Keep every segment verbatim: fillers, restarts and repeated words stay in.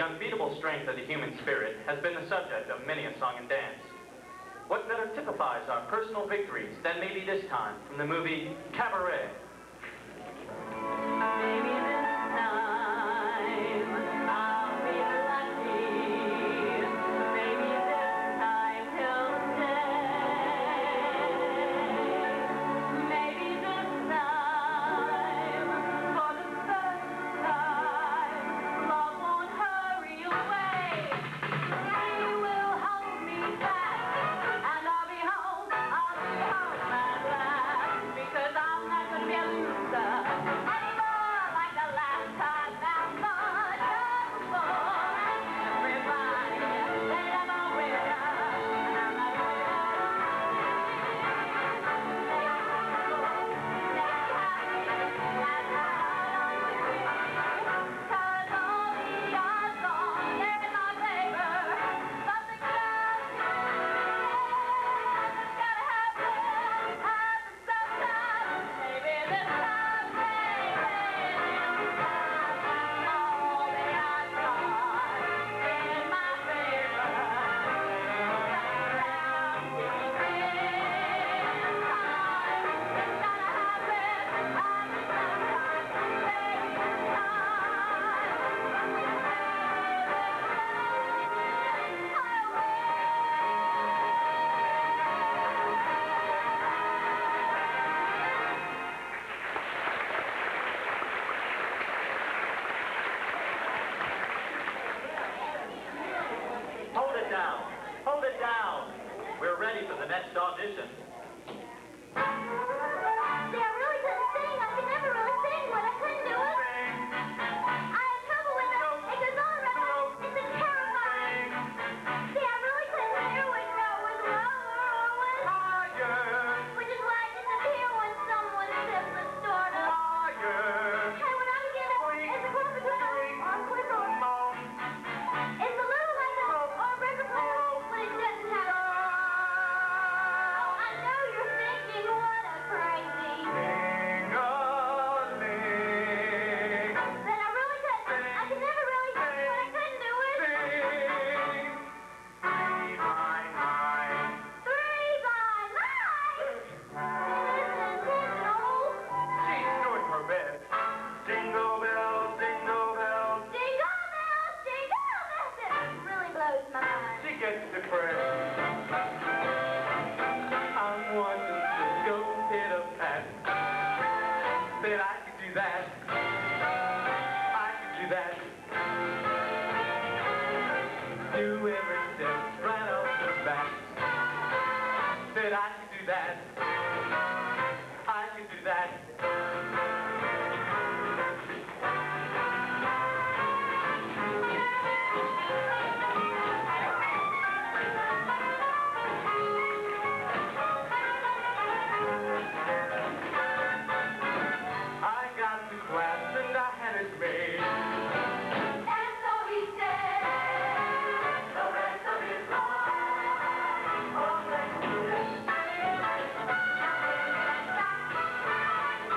unbeatable strength of the human spirit has been the subject of many a song and dance. What better typifies our personal victories than maybe this time from the movie Cabaret? Maybe this time I'll be lucky. Maybe this time he'll stay. Maybe this time, for the first time, love won't hurry away. He will hold me fast, and I'll be home, I'll be home at last, because I'm not gonna be a loser anymore like the last time that much before. Everybody, they have a winner, and I'm not cause all the odds are in my favor, but the glass gotta happen, happen sometime. Maybe this time, maybe all the odds are in my favor. Hold it down. Hold it down. We're ready for the next audition. See, I really couldn't sing. I could never really sing when I couldn't do it. I had trouble with it. It goes all around. It's a terrifying. See, I really couldn't hear which note was lower or was higher. Which is why I disappear when someone says the start of. Hey, when I begin to, it's a quick between or a quick or a moan. It's a little like a or a record player, but it doesn't have. Oh, I know you're thinking, what a crazy. Then I really couldn't. I could never really sing when I couldn't do it. Three by night. Listen, intentional. She's doing her best. Jingle bells, jingle bells. Jingle bells, jingle bells. It really blows my mind. She gets depressed. I wanted to go hit a pat. Said I could do that. I could do that. Do every step right off the bat. Said I could do that. I could do that. I got to class and I had it made. And so he said, the rest of his life, oh, let's do this.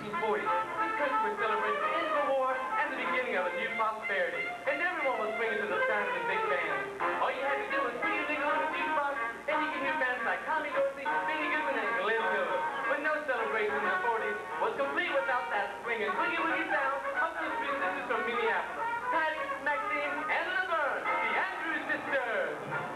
nineteen forties, this country was celebrating the end of the war and the beginning of a new prosperity. And everyone was swinging to the sound of the big band. All you had to do was put your nigga on the jukebox, and you could hear bands like Tommy Dorsey, Benny Goodman, and Glenn Miller. But no celebration in the forties was complete without that swinging boogie woogie sound of those three sisters from Minneapolis, Patty, Maxine, and Laverne, the Andrews sisters.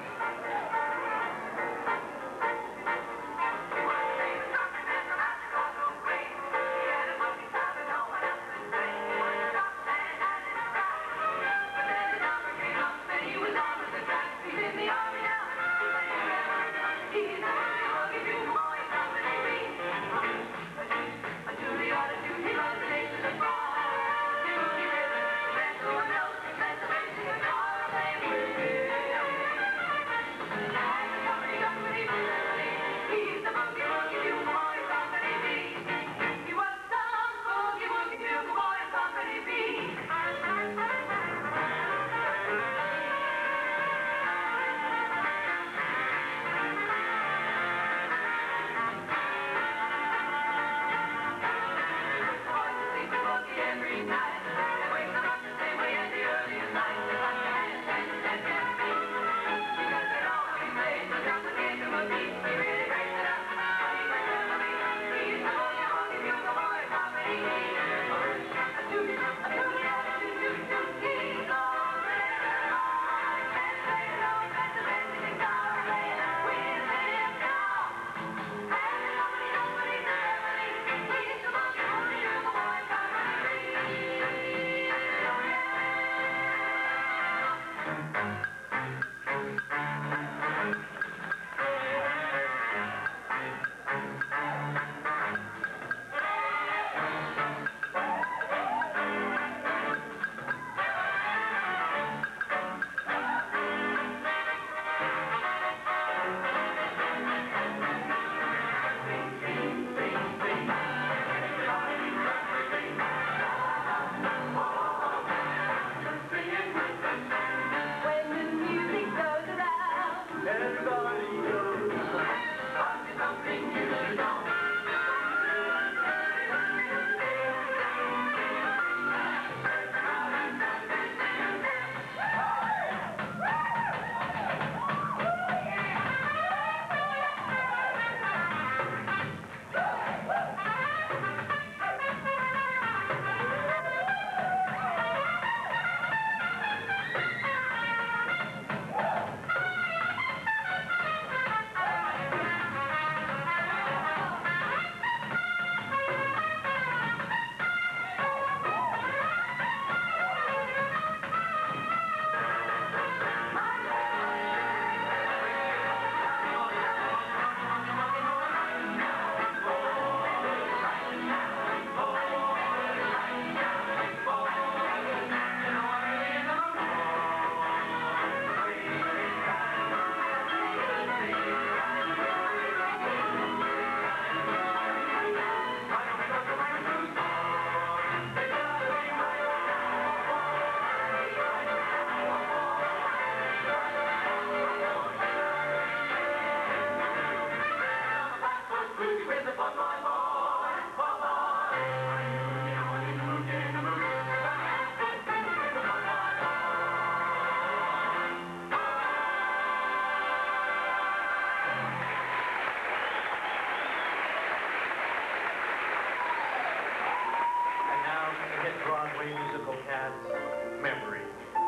Broadway musical cast, Memory.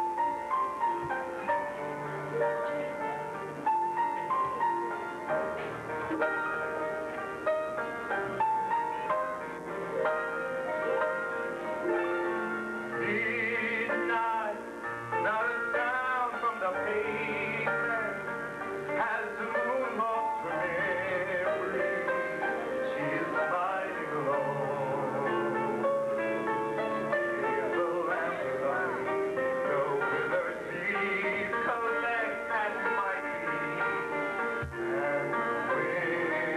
Midnight, not a sound from the pavement, as the moon walks her memory, she is sliding along. Here's the lamplight, the withered leaves collect at my feet, and the wind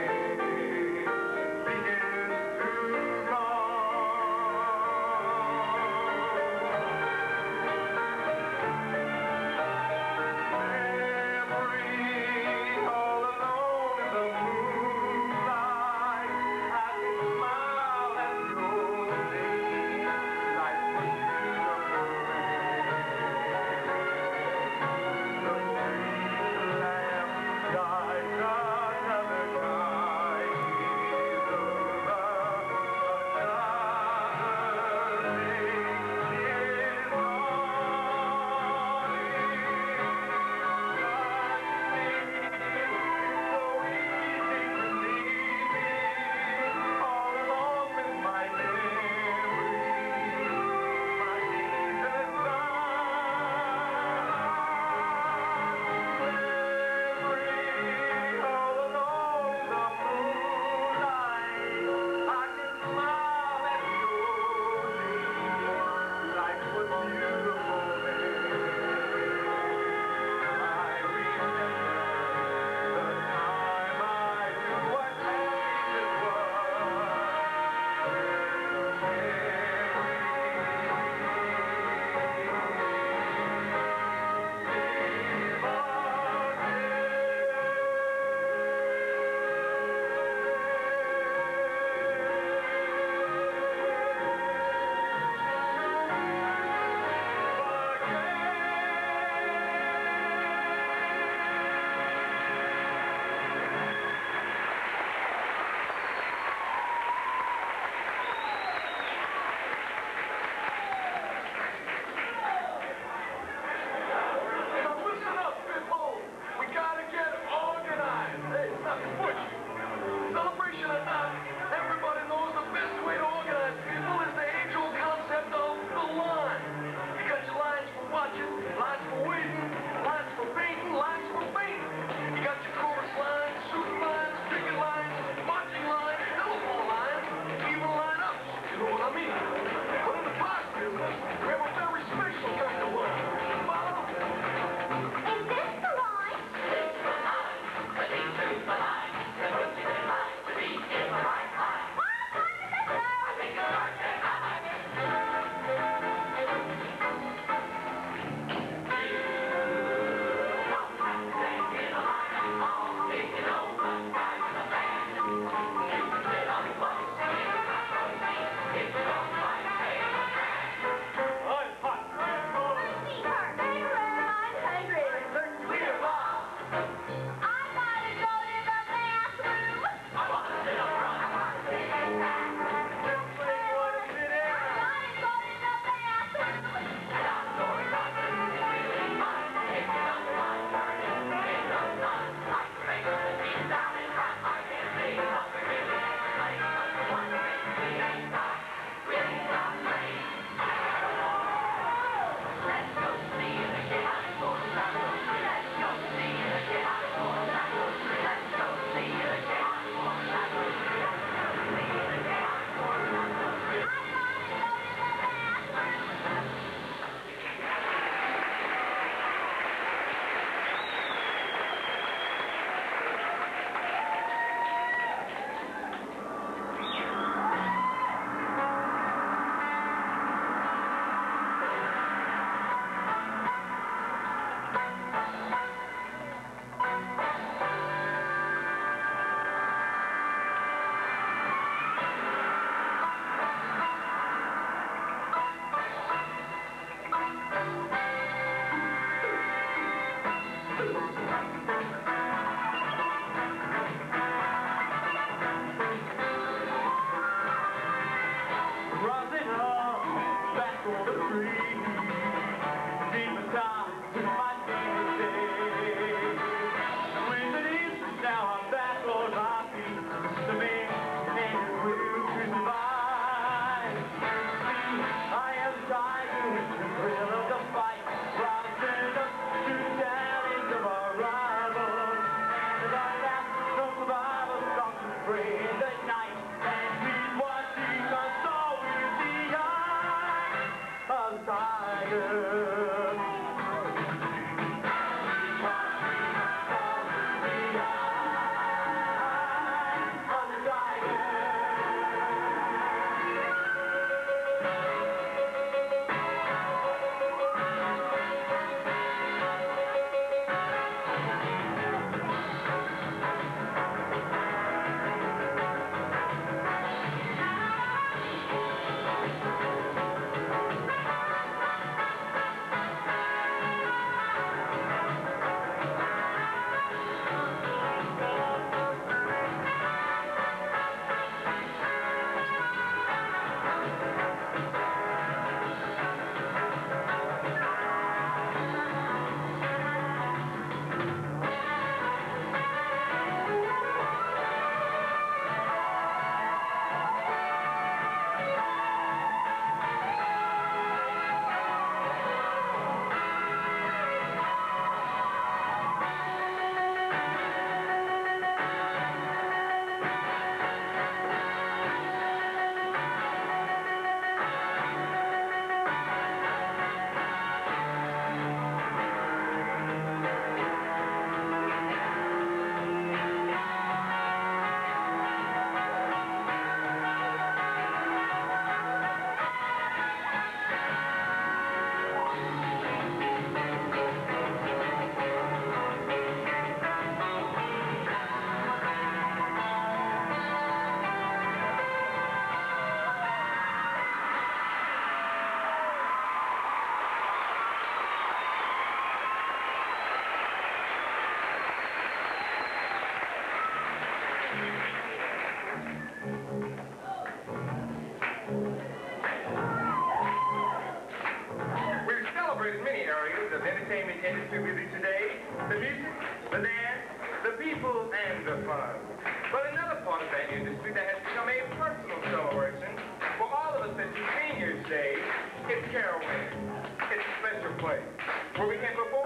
industry music today, the music, the dance, the people, and the fun. But another part of that industry that has become a personal celebration for all of us at Seniors Day is Carol Winter. It's a special place where we can perform